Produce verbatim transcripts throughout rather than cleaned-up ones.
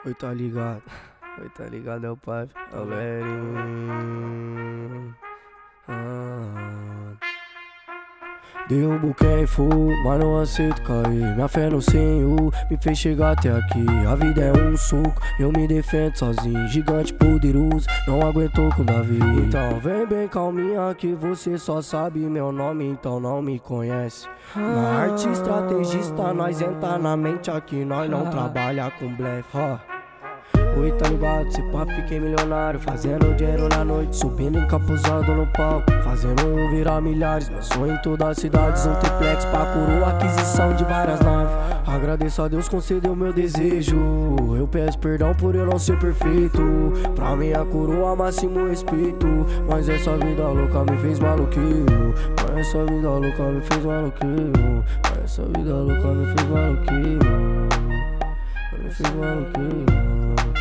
Oi, tá ligado? Oi, tá ligado, é o pai. É o Lerinho. Ah. Dei um buquê full, mas não aceito cair. Minha fé no Senhor me fez chegar até aqui. A vida é um suco, eu me defendo sozinho. Gigante poderoso, não aguentou com Davi. Então vem bem calminha que você só sabe meu nome, então não me conhece. Na arte estrategista, nós entra na mente aqui, nós não trabalha com blefe. Oi, tá ligado? Se pá, fiquei milionário, fazendo dinheiro na noite, subindo encapuzado no palco, fazendo um virar milhares. Meu sonho em toda a cidade, um triplex pra coroa, aquisição de várias naves. Agradeço a Deus, concedeu meu desejo. Eu peço perdão por eu não ser perfeito. Pra minha coroa, máximo respeito. Mas essa vida louca me fez maluquinho. Mas essa vida louca me fez maluquinho. Mas essa vida louca me fez maluquinho. Me fez maluquinho.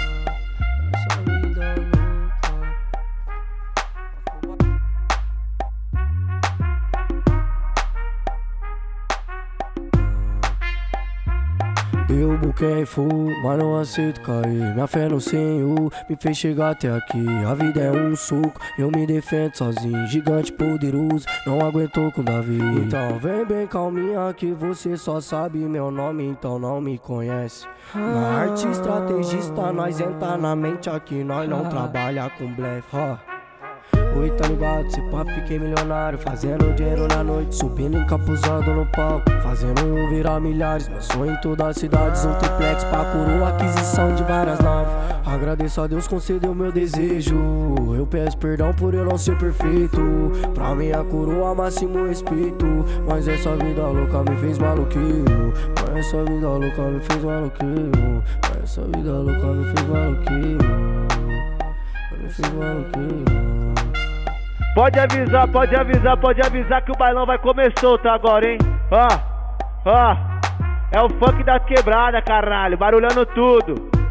Dei o buquê full, mas não aceito cair. Minha fé no Senhor me fez chegar até aqui. A vida é um suco, eu me defendo sozinho. Gigante poderoso, não aguentou com Davi. Então vem bem calminha que você só sabe meu nome, então não me conhece. Na arte estrategista, nós entra na mente aqui, nós não trabalha com blefe. Oi, tá ligado? Se pá, fiquei milionário, fazendo dinheiro na noite, subindo encapuzado no palco, fazendo um virar milhares. Meu sonho em toda a cidade, um triplex pra coroa, aquisição de várias naves. Agradeço a Deus, concedeu meu desejo. Eu peço perdão por eu não ser perfeito. Pra minha coroa, máximo respeito. Mas essa vida louca me fez maluquinho. Mas essa vida louca me fez maluquinho. Mas essa vida louca me fez maluquinho. Me fez maluquinho. Pode avisar, pode avisar, pode avisar que o bailão vai comer solto agora, hein? Ó, ó, é o funk da quebrada, caralho, barulhando tudo.